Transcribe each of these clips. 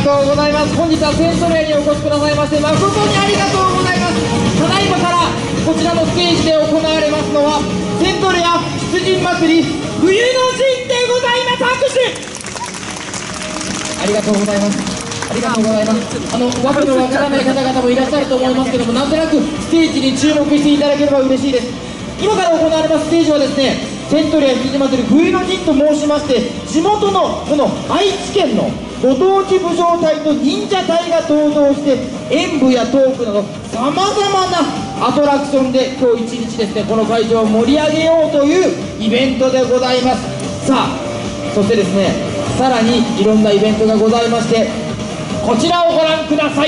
とうございます。本日はセントレアにお越しくださいまして誠にありがとうございます。ただいまからこちらのステージで行われますのはセントレア出陣祭り冬の陣でございます。拍手ありがとうございます。ありがとうございます。わけのわからない方々もいらっしゃると思いますけども、なんとなくステージに注目していただければ嬉しいです。今から行われますステージはですね、セントレア出陣祭り冬の陣と申しまして、地元のこの愛知県のご当地武将隊と忍者隊が登場して演舞やトークなどさまざまなアトラクションで今日一日ですね、この会場を盛り上げようというイベントでございます。さあ、そしてですね、さらにいろんなイベントがございまして、こちらをご覧ください。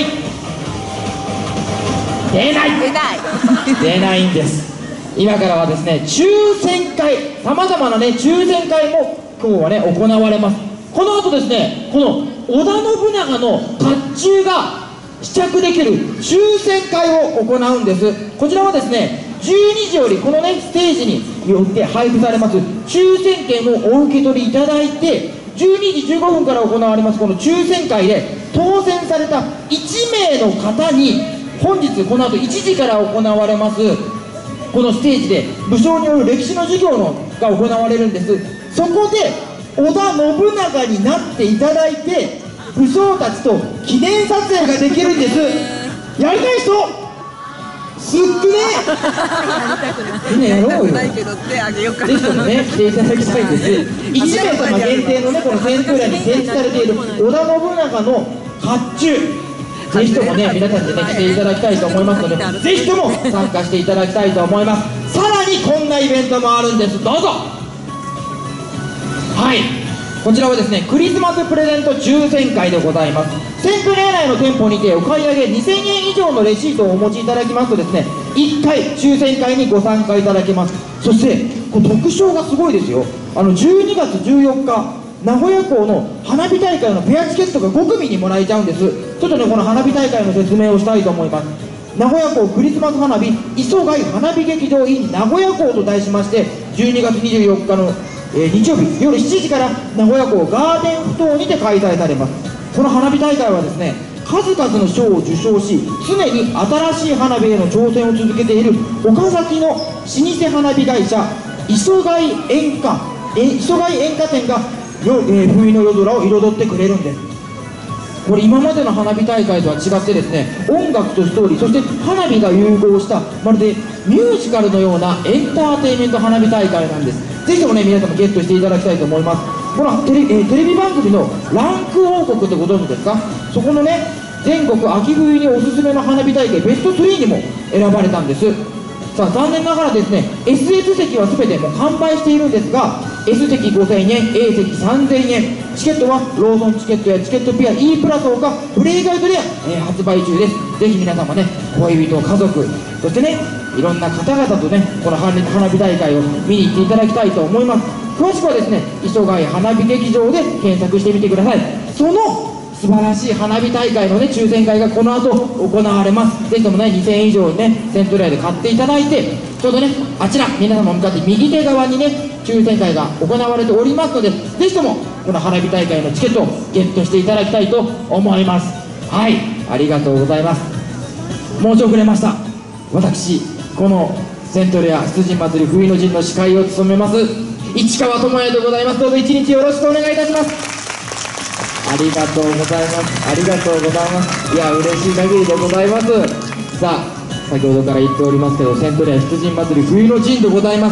出ないんです。今からはですね、抽選会、さまざまなね抽選会も今日はね行われます。この後ですね、この織田信長の甲冑が試着できる抽選会を行うんです。こちらはですね、12時よりこのねステージによって配布されます抽選券をお受け取りいただいて、12時15分から行われますこの抽選会で当選された1名の方に、本日この後1時から行われますこのステージで武将による歴史の授業が行われるんです。そこで織田信長になっていただいて武将たちと記念撮影ができるんです。やりたい人すっくねみんなやろうよ。ぜひともね来ていただきたいんです。1名様限定のねこのセントレアに展示されている織田信長の甲冑、ぜひともね皆さんでね来ていただきたいと思いますので、ぜひとも参加していただきたいと思います。さらにこんなイベントもあるんです。どうぞ。はい、こちらはですね、クリスマスプレゼント抽選会でございます。セントレア内の店舗にてお買い上げ2000円以上のレシートをお持ちいただきますとですね、1回抽選会にご参加いただけます。そしてこの特賞がすごいですよ。12月14日名古屋港の花火大会のペアチケットが5組にもらえちゃうんです。ちょっとねこの花火大会の説明をしたいと思います。名古屋港クリスマス花火磯貝花火劇場 in 名古屋港と題しまして、12月24日の日曜日夜7時から名古屋港ガーデンふ頭にて開催されます。この花火大会はですね、数々の賞を受賞し常に新しい花火への挑戦を続けている岡崎の老舗花火会社磯貝演歌店が冬の夜空を彩ってくれるんです。これ今までの花火大会とは違ってですね、音楽とストーリー、そして花火が融合したまるでミュージカルのようなエンターテインメント花火大会なんです。ぜひともね皆さんもゲットしていただきたいと思います。このテレビ番組のランク王国ってご存知ですか。そこのね全国秋冬におすすめの花火大会ベスト3にも選ばれたんです。さあ残念ながらですね SS 席は全てもう完売しているんですが、 S 席5000円 A 席3000円、チケットはローソンチケットやチケットピア E プラスほかフリーガイドで、発売中です。ぜひ皆様ね恋人家族そしてねいろんな方々とねこの花火大会を見に行っていただきたいと思います。詳しくはですね磯貝花火劇場で検索してみてください。その素晴らしい花火大会のね抽選会がこの後行われます。ぜひともね2000円以上ねセントレアで買っていただいて、ちょうどねあちら皆様向かって右手側にね抽選会が行われておりますので、ぜひともこの花火大会のチケットをゲットしていただきたいと思います。はい、ありがとうございます。申し遅れました。私このセントレア出陣祭り冬の陣の司会を務めます市川智也でございます。どうぞ一日よろしくお願いいたします。ありがとうございます。ありがとうございます。いや嬉しい限りでございます。さあ先ほどから言っておりますけど、セントレア出陣祭り冬の陣でございます。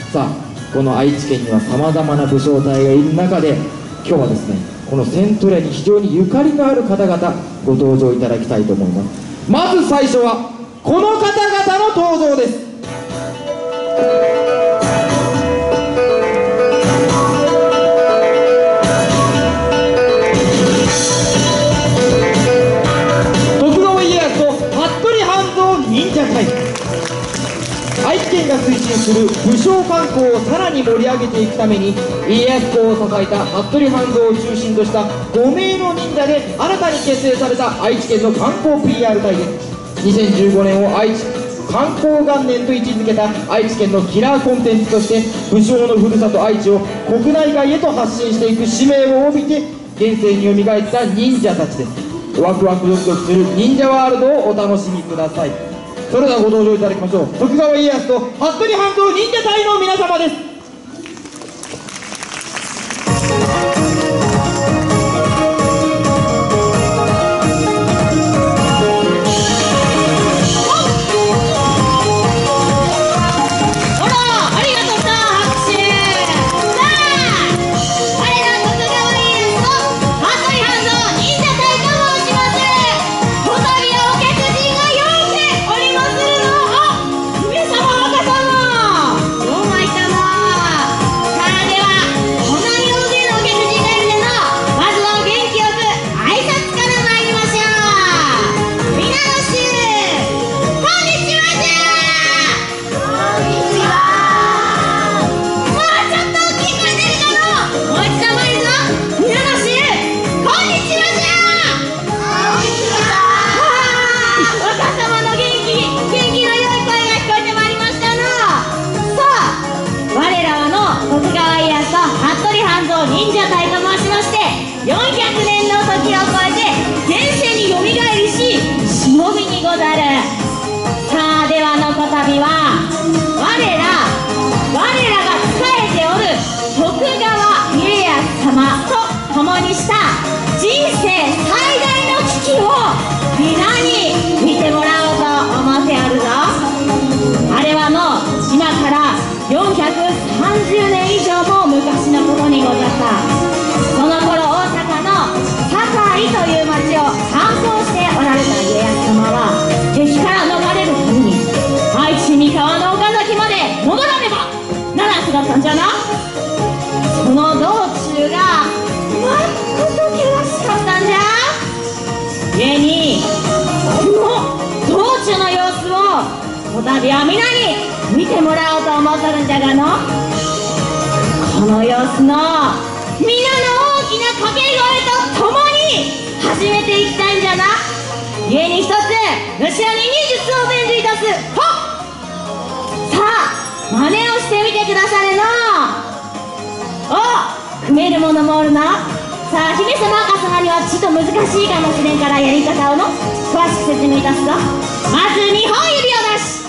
さあこの愛知県にはさまざまな武将隊がいる中で、今日はですねこのセントレアに非常にゆかりのある方々ご登場いただきたいと思います。まず最初はこの方々の登場です。愛知県が推進する武将観光をさらに盛り上げていくために、家康公を支えた服部半蔵を中心とした5名の忍者で新たに結成された愛知県の観光 PR 隊です。2015年を愛知観光元年と位置づけた愛知県のキラーコンテンツとして武将のふるさと愛知を国内外へと発信していく使命を帯びて現世に蘇った忍者たちです。ワクワクドキドキする忍者ワールドをお楽しみください。それではご登場いただきましょう。徳川家康と服部半蔵忍者隊の皆様です。 忍者隊と申しまして、400年の時を超えて現世によみがえりし忍びにござる。さあではのこたびは我らが仕えておる徳川家康様と共にした人生最大の危機を皆に見てもらおうと思っておるぞ。あれはもう今から430年以上も昔のことにござった。その頃大阪の堺という町を観光しておられた家康様は敵から逃れるために愛知三河の岡崎まで戻らねばならんくだったんじゃな。その道中がまっこと険しかったんじゃ。故にこの道中の様子をこたびは皆に見てもらおうと思っとるんじゃがの、この様子の皆の大きな掛け声とともに始めていきたいんじゃな。故に一つ主に忍術を伝授いたす。ほっ、さあ真似をしてみてくだされの。お、組める者もおるな。さあ姫様赤様にはちょっと難しいかもしれんからやり方をの詳しく説明いたすぞ。まず2本指を出し、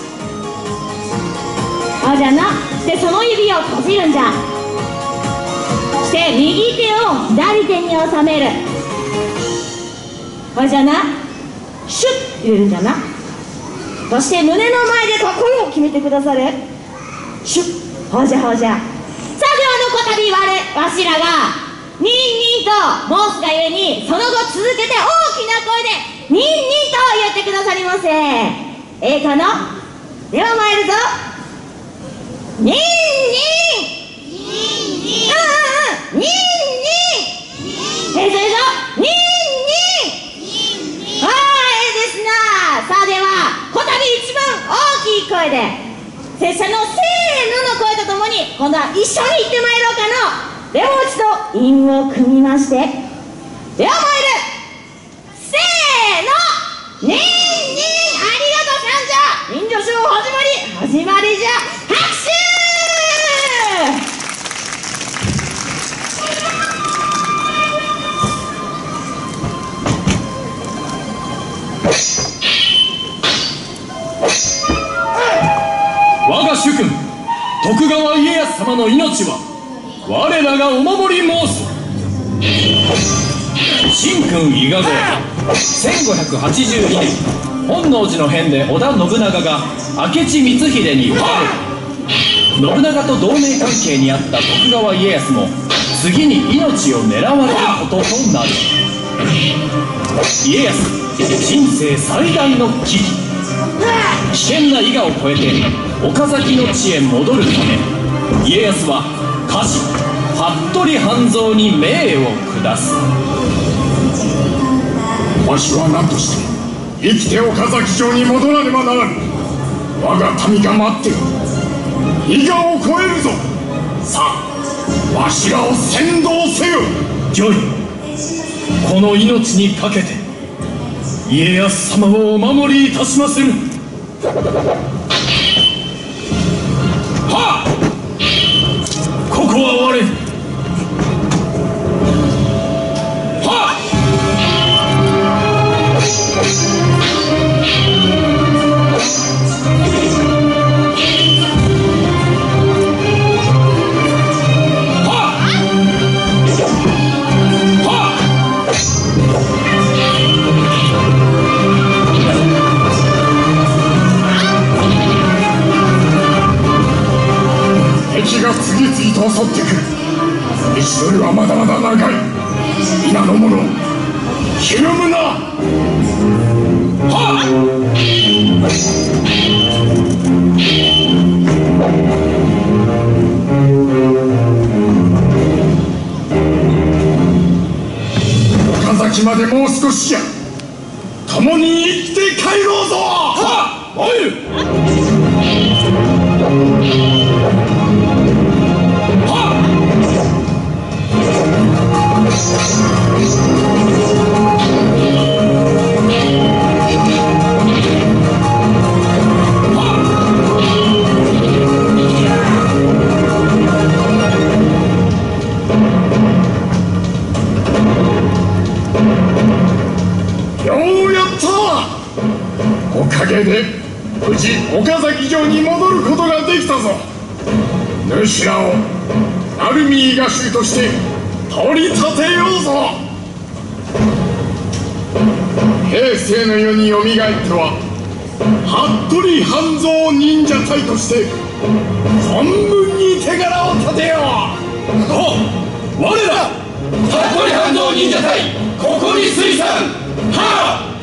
じゃな。してその指を閉じるんじゃ。して右手を左手に収める。じゃな。シュッ入れるんじゃな。そして胸の前でここを決めてくだされ。シュッ。ほじゃほじゃ。さあではのこたびわしらがニンニンと申すがゆえに、その後続けて大きな声でニンニンと言ってくださりませ。ええかの。では参るぞ。ニンニンニンニンニンニンそれぞニンニンはい、ですな。さあではこたび一番大きい声で拙者のせーのの声とともに今度は一緒に行ってまいろうかの。でもう一度韻を組みまして、では参る。せーの、ニンニン。ありがとうさんじゃ。忍者ショー始まりじゃ。拍手。 我が主君徳川家康様の命は我らがお守り申す。神君伊賀後1582年本能寺の変で織田信長が明智光秀に討たれる。信長と同盟関係にあった徳川家康も次に命を狙われることとなる。家康人生最大の危機。危険な伊賀を越えて岡崎の地へ戻るため、家康は家臣服部半蔵に命を下す。 わしは何として生きて岡崎城に戻らねばならぬ。我が民が待っている。伊賀を越えるぞ。さあわしらを先導せよ。 御意。この命にかけて家康様をお守りいたしまする。はっ、ここは我道のりはまだまだ長い。皆の者、ひるむな。はっ。岡崎までもう少しや。共に生きて帰ろうぞ。はっ。おい。はっ。ようやった。おかげで無事岡崎城に戻ることができたぞ。主らをアルミーガ衆として取り立てようぞ。平成の世によみがえっては服部半蔵忍者隊として存分に手柄を立てよう。 我ら服部半蔵忍者隊ここに水産。はあ。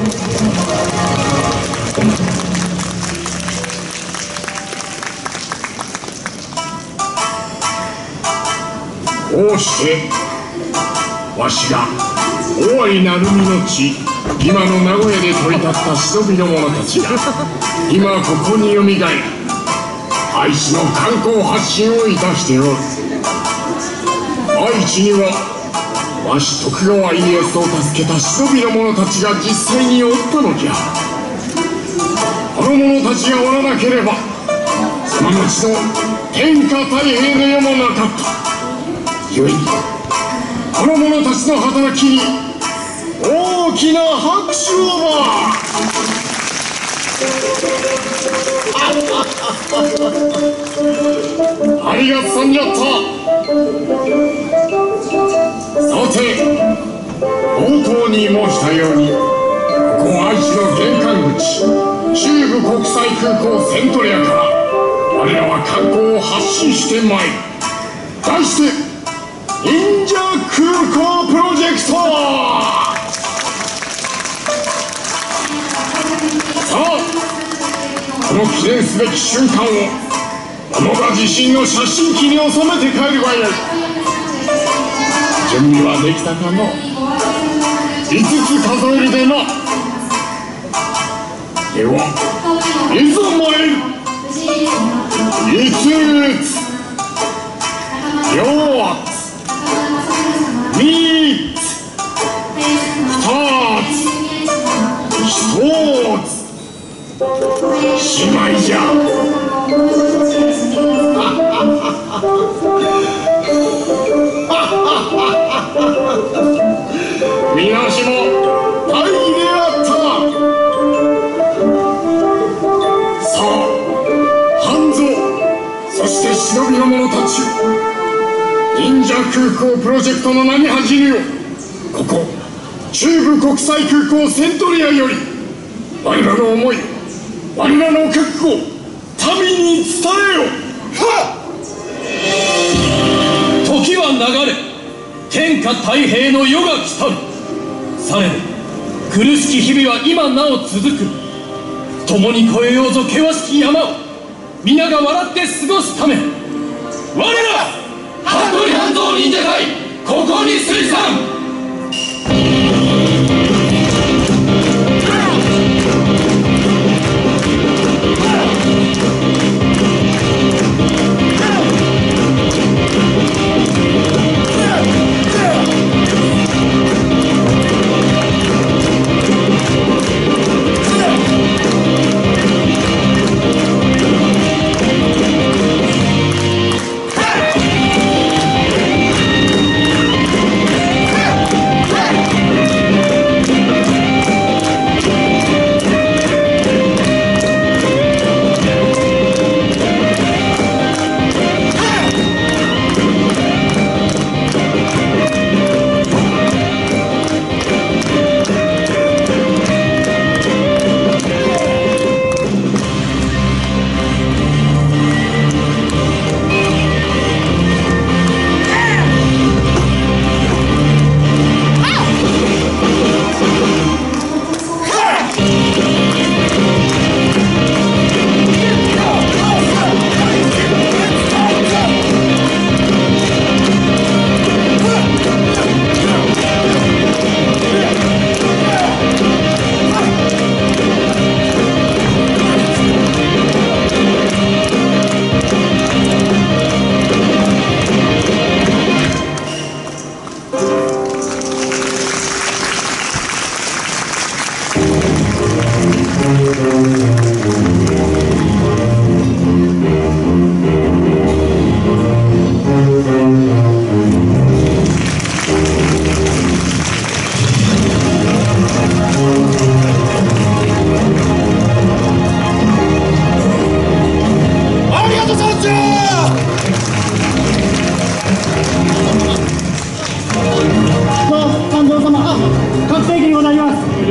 こうしてわしが大いなる身の地、今の名古屋で取り立った忍びの者たちが今ここによみがえり、愛知の観光発信をいたしておる。愛知にはわし徳川家康を助けた忍びの者たちが実際におったのじゃ。この者たちがおらなければその後の天下太平の世もなかった。故にこの者たちの働きに大きな拍手をば。ありがとさんじゃった。さて冒頭に申したように、ここ愛知の玄関口中部国際空港セントレアから我らは観光を発信してまいる。題して忍者空港プロジェクト。さあこの記念すべき瞬間を小野田自身の写真機に収めて帰るがよい。準備はできたかの。5つ数えるでな。ではいざ参る。5つ、4つ、3つ、2つ、1つ、しまいじゃ。みなしも大儀であった。さあ半蔵、そして忍びの者たちを忍者空港プロジェクトの名に恥じるよ。ここ中部国際空港セントリアより我らの思い、我らの覚悟を民に伝えよ。 時は流れ、天下太平の世が来たる。されど苦しき日々は今なお続く。共に越えようぞ険しき山を、皆が笑って過ごすため、我ら服部半蔵忍者隊ここに水産。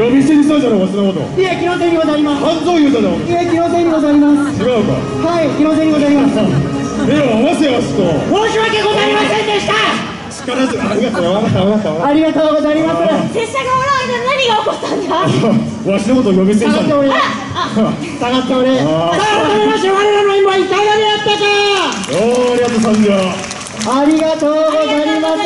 呼び捨てにしたんじゃろうか、そんなこと。 いや、気のせいにございます。 半蔵言うただろ。 いや、気のせいにございます。 違うか。 はい、気のせいにございます。 目を合わせやすと。 申し訳ございませんでした。 力ずありがとう、わかったわかったわかっありがとうございます。 拙者がおらん間何が起こったんだ。 た。わしのことを呼び捨てにしたんだ。 下がっておれ。下がっておれ。さあ、改めまして、我らの今いかがであったか。 おー、ありがとうさんじゃ。 ありがとうございます。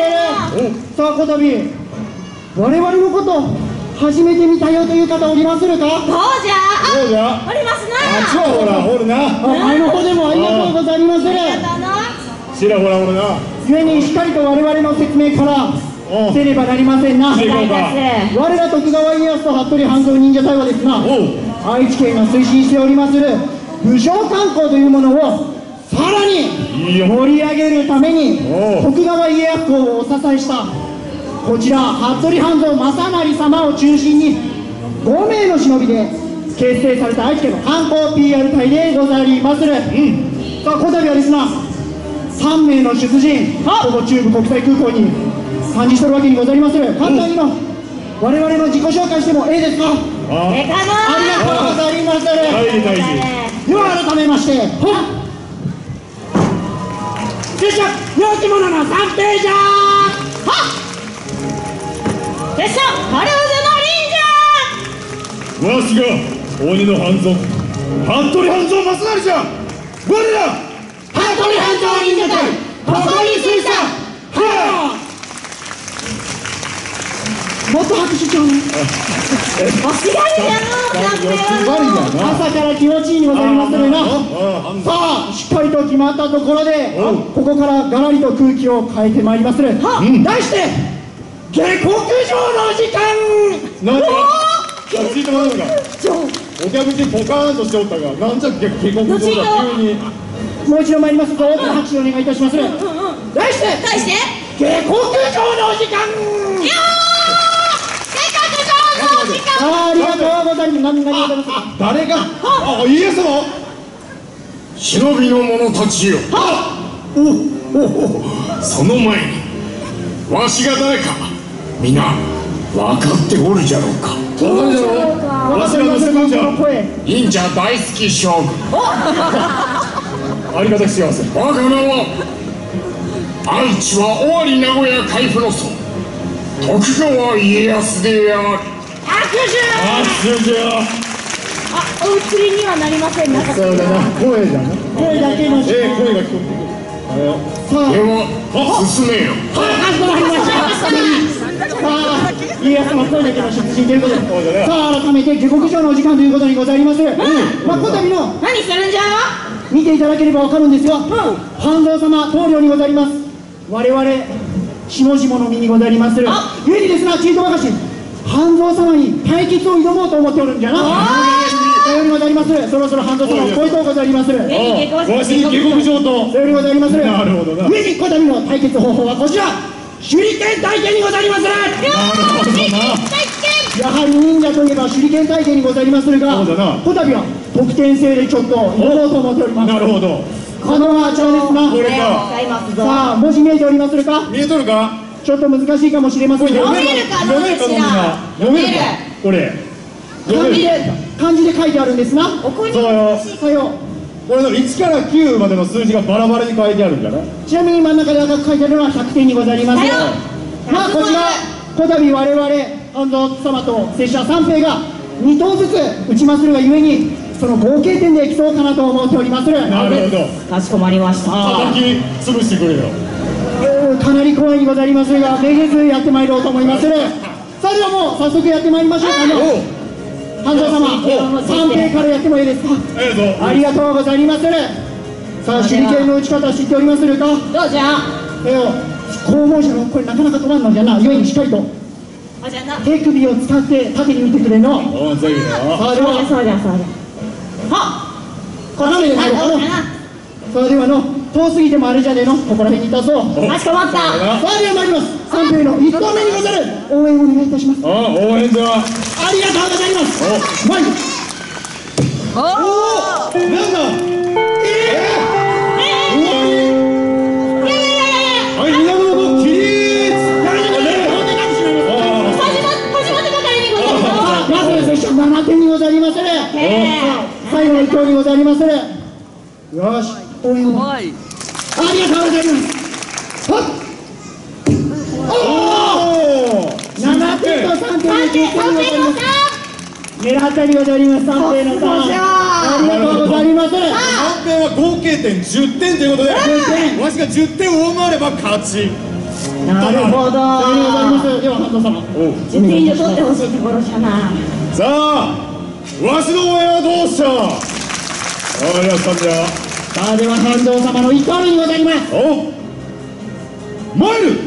さあ、こたび我々のこと初めて見たよという方おりまするか。 どうじゃ。 どうじゃ。 おりますな。 あっちはほらおるな。 前の方でもありがとうございまする。 ありがとうな。 ちらほらおるな。 故にしっかりと我々の説明からおうせねばなりませんな。 お願いいたす。 我ら徳川家康と服部半蔵忍者隊はですな、 おう。 愛知県が推進しておりまする武将観光というものをさらにいいよ。 盛り上げるためにおう徳川家康公をお支えしたこちら服部半蔵正成様を中心に5名の忍びで結成された愛知県の観光 PR 隊でございまする。さあ、こたびはですな3名の出陣、ここ中部国際空港に参事しとるわけにございまする。簡単にの我々の自己紹介してもええですか。 あえかな。 ありがとうございます。 大事大事。 では改めまして拙者病気者の三平じゃ。 拙者カルーズの忍者。 わしが鬼の半蔵服部半蔵正成じゃ。我ら服部半蔵忍者隊ここに水産。もっと拍手ちゃうね。 おしがりじゃの。 朝から気持ちいいにございまするな。さあ、しっかりと決まったところでここからガラリと空気を変えてまいりまする。題して下克上の時間。 なんかついてもらうのか。お客人ポカーンとしておったが、なんじゃ下克上だ急に。 もう一度参りますと大きな拍手をお願いいたしまする。題して対して下克上の時間。ありがとうございます。何がございますか。 誰が。あ、家康様。忍びの者たちよ。その前にわしが誰か皆分かっておるじゃろうか。誰じゃろう。わしらの忍者忍者大好き将軍。ありがたき幸せ。我が名は愛知は尾張名古屋海部の祖徳川家康である。 拍手。 拍手じゃ。 お映りにはなりません。中そうだな、声じゃな。 声だけの時間。 声が聞こえてくる。 さあ、 では進めよ。 かしこまりました。さあ、家康様声だけの出陣ということで、さあ改めて下克上のお時間ということにございます。まあこたびの何するんじゃ。 見ていただければわかるんですが、半蔵様棟梁にございます我々下々の身にございまするゆえにですな、ちいとばかし半蔵様に対決を挑もうと思っておるんじゃな。さようにございまする。そろそろ半蔵様を超えとうございまする。 わしに下克上と。 さようにございまする。 なるほどな。 ゆえにこたびの対決方法はこちら手裏剣体験にございまする。 なるほどな。 やはり忍者といえば手裏剣体験にございまするが、 そうだな。 こたびは得点制でちょっと挑もうと思っております。 なるほど。 このあちらですな。 これか。 使いますぞ。 さあ、文字見えておりまするか。 見えとるか。 ちょっと難しいかもしれませんが、 読めるか読めるか、みんな。読めるか。これ。 漢字で書いてあるんですな。 おこにそうよ。 さよこれの1から9までの数字がバラバラに書いてあるんだな。 ちなみに真ん中で赤く書いてあるのは100点にございます。まあこちらこたび我々半蔵様と拙者三平が2投ずつ打ちまするがゆえにその合計点で競そうかなと思っておりまする。 なるほど。 かしこまりました。 叩き潰してくれよ。 かなり怖いにございますがめげずやってまいろうと思いまする。さあではもう早速やってまいりましょうか。半蔵様三平からやってもいいですか。ありがとうございまする。さあ手裏剣の打ち方知っておりまするか。 どうじゃ。 攻防者のこれなかなか取らんのじゃな。ゆえにしっかりとあ、じゃな。 手首を使って縦に打ってくれの。 おそういうの。 さあではそうじゃそうじゃ。は斜めで入ろうかの。さあではの遠すぎてもあれじゃねえの。ここら辺にいたそう。 かしこまった。 さあでは参ります。三平の1投目にござる。応援お願いいたします。 応援じゃ。 ありがとうございます。参る。おお、なんだ。はい、皆の起立。 始まってばかりにございます。 長にございまする。よし、応援を。ありがとうございます。はっ。おお。7点と3点の10点にございます。狙ったにございます。3点の3。ありがとうございます。 3点は合計点10点ということで、わしが10点を上回れば勝ち。 なるほど。ありがとうございます。では半藤様、 10点以上取ってほしいところじゃな。 さあ、わしの応援はどうした。ありがとうじゃ。 さあ、では半藤様の1投目にございます。 お参る。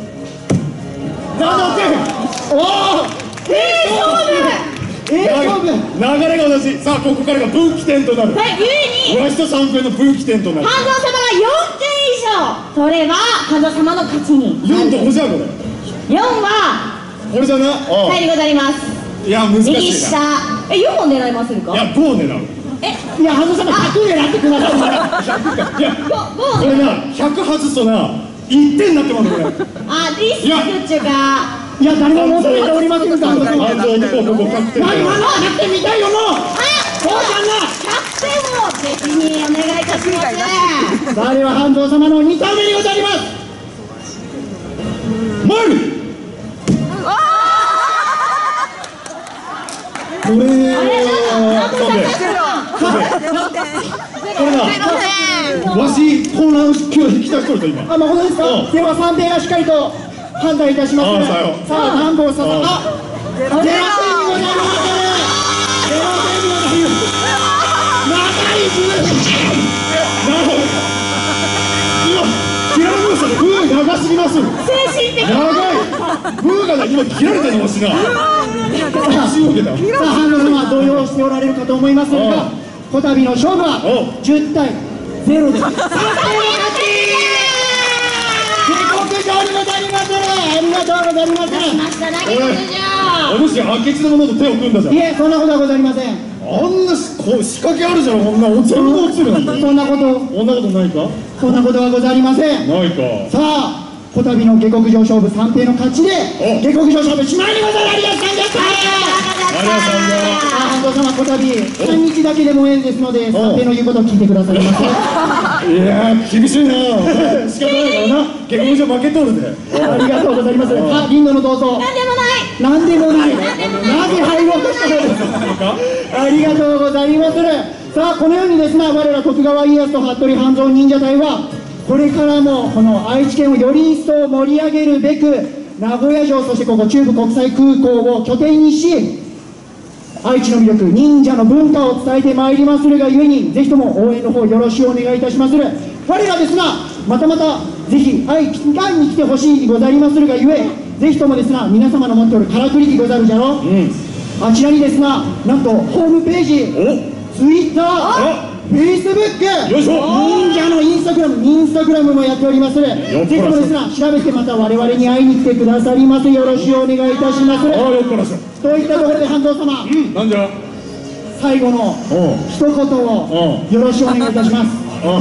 7点。おお、勝負。勝負。 流れが同じ。さあ、ここからが分岐点となる。 はい、ゆえにわしと3分の分岐点となる。 半蔵様が4点以上取れば半蔵様の勝ちに。 4と5じゃこれ。 4はこれじゃな。 はいでございます。 いや難しいな。 右下4を狙いまするか。 いや5を狙う。 いや、半藤様100狙ってください。 いや 5 これな100外すとな1点になってますこれ。 あ、リスクっちゅうか。 いや、誰も求めておりませんから。半藤様。 あと男ここ100点。 何100点見たいよもう。そうじゃんな。 100点をぜひにお願いいたします。 さあ、では半藤様の2投目にございます。 参る。これわし混乱今日引き出しとると今。 あ、誠ですか。では3点がしっかりと判断いたします。さあ、半藤様、あ、0点にございます。0点にございます。長いブー。なるほど。今切られましたね。ブー長すぎます。 精神的長い。ブーが今切られたのわしな。 さあ、半藤様は動揺しておられるかと思いますが、こたびの勝負は10対0です。下克上にございます。ありがとうございます。 ましたな、下克お主明智の者と手を組んだじゃん。 いえ、そんなことはございません。 あんなこう仕掛けあるじゃん。こんな全部落ちるなんだ。 そんなことそんなことないか。 そんなことはございません。 ないか。 さあ、こたびの下克上勝負3平の勝ちで下克上勝負しまいにございます。ありがとうございます。半藤様、こたび3日だけでも縁ですので3平の言うことを聞いてくださいませ。 いやー厳しいな。仕方ないからな。下克上負けとるで。 ありがとうございます。あ、リンドのどうぞ。 なんでもない。 なんでもない。なぜ入ろうとしたのですか。ありがとうございます。さあ、このようにですね、我ら徳川家康と服部半蔵忍者隊はこれからもこの愛知県をより一層盛り上げるべく名古屋城、そしてここ中部国際空港を拠点にし愛知の魅力、忍者の文化を伝えてまいりまするがゆえに、ぜひとも応援の方よろしくお願いいたしまする。我らですがまたまたぜひ愛知県に来てほしいございまするがゆえ、ぜひともですが皆様の持っておるからくりでござるじゃろ、あちらにですがなんとホームページ、ツイッター、フェイスブック、 よいしょ。 忍者のインスタグラムもやっておりまする。ぜひともですが調べてまた我々に会いに来てくださります。よろしくお願いいたします。 ああ、よっからしょ。 といったところで半藤様、 なんじゃ。 最後の一言をよろしくお願いいたします。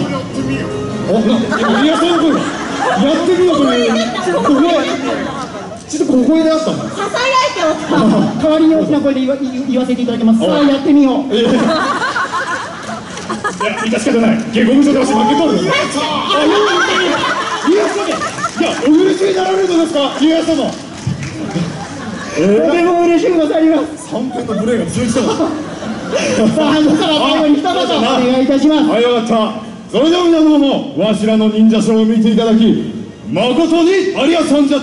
いや、そういう声。やってみようという。ちょっと小声であったの。 ささやいておった。 代わりに大きな声で言わせていただきます。さあ、やってみよう。 いや、致し方ない。下克上でわし負けとる。いや、お許しになられるのですか、家康様。 とても嬉しいございます。 3分のブレーが通じたの。 さあ、半藤様、最後に一言お願いいたします。 はい、よかった。それでは皆様もわしらの忍者ショーを見ていただき誠にありがとうじゃった。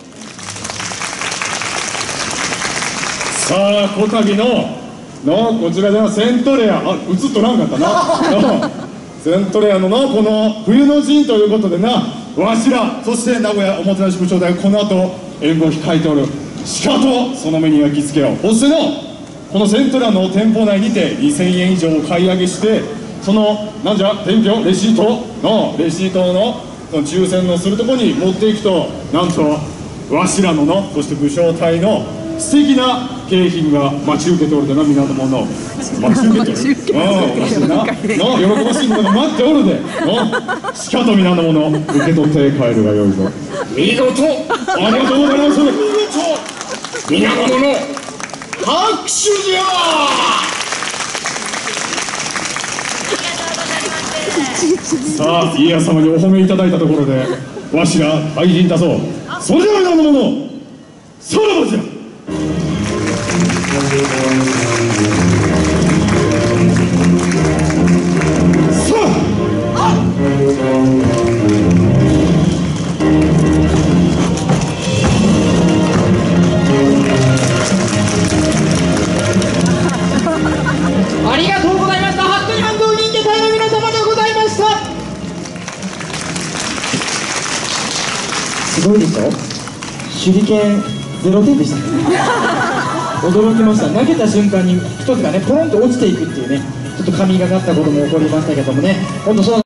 さあ、こたびのこちらではセントレア、あ、映っとらんかったな。セントレアのこの冬の陣ということでな、わしらそして名古屋おもてなし部長でこの後援護を控えておるしかとその目に焼き付けよう。そしてこのセントレアの店舗内にて2000円以上を買い上げして、そのなんじゃ伝票レシートのその抽選のするところに持っていくと、なんとわしらのそして武将隊の素敵な景品が待ち受けておるでな、皆の者待ち受けておる。喜ばしいものが待っておるで。しかと皆の者受け取って帰るがよいぞ。見事ありがとうございます。見事皆の者拍手じゃ。 さあ家康様にお褒めいただいたところでわしら退陣だそう。それでは皆の者さらばじゃ。さありがとうございました。服部半蔵忍者隊の皆様でございました。すごいでしょ。手裏剣0点でしたね。驚きました。投げた瞬間に一つがねポロンと落ちていくっていうね、ちょっと神がかったことも起こりましたけどもね、本当そう